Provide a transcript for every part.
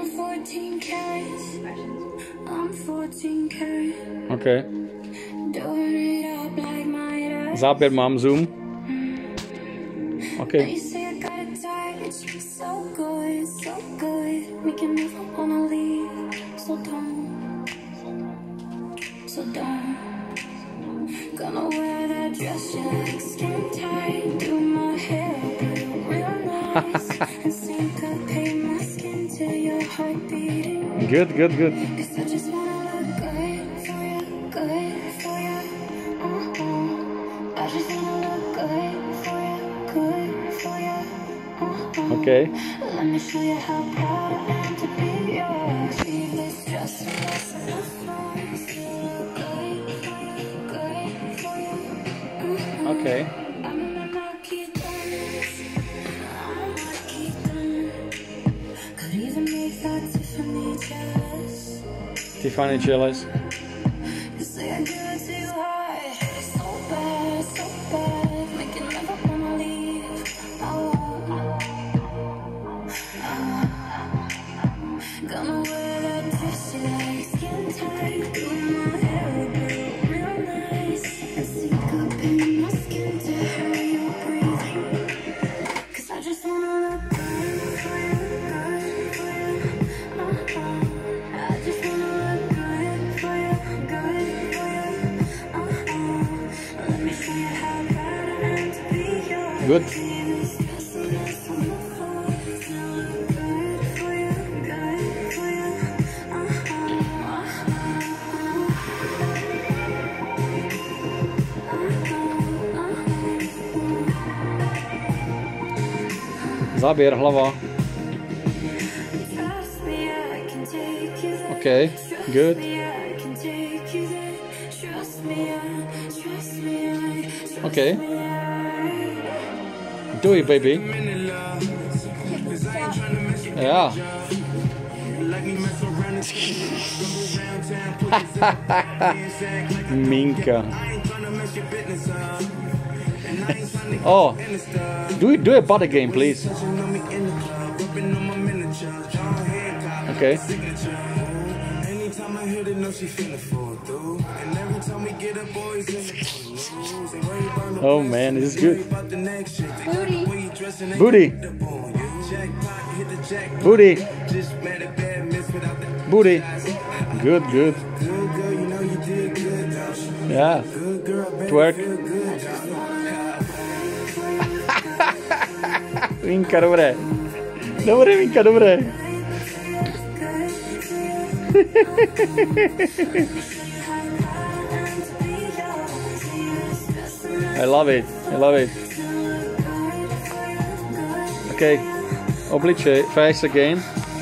14 carats. I'm 14 karat. Okay. Doing it up like my dad. Záběr mám, zoom. Okay. They say I got a touch, so good, so good. Make you never wanna leave, so don't, so don't. Gonna wear that dress you like, skin tight. Do my hair real nice, and syncopate my skin till your heart beating. Good, good, good. 'Cause I just wanna look good for you, good for you. I just wanna look good for you, good for you. Okay. Let me show you how proud I am to be yours. Leave this dress and less on the floor. Still look good for you, good for you. Okay. I'm a lucky dance. I'm a lucky dance. Could even make that Tiffany jealous. Tiffany jealous. You say I give it too hard. So bad, so bad. Make you never wanna leave. Gonna wear that dress you like, skin tight. Do my hair real nice, and syncopate my skin to hurry your breathing. 'Cause I just wanna look good for you, good for you. I just wanna look good for you, good for you. Let me show you how proud I am to be yours. Good. Záběr, hlava. Okay, good. Okay. Do it, baby. Yeah. Minka. Oh, do a body game, please. Okay. Oh man, this is good. Booty. Booty. Booty. Good, good. Yeah. Twerk. Minka, dobré. Dobré, Minka, dobré. I love it. I love it. Okay. Obličej, face again.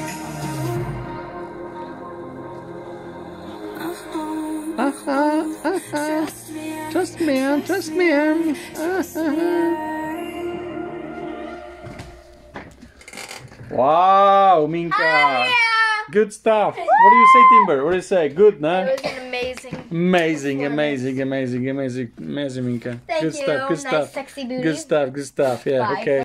Trust me, trust me. Wow, Minka. Yeah. Good stuff. What do you say, Timber? What do you say? Good, no? It was an amazing. Amazing, amazing, amazing, amazing, amazing, Minka. Thank Good you. stuff, good Nice, stuff. sexy booty. Good stuff, good stuff. Yeah, Bye. okay.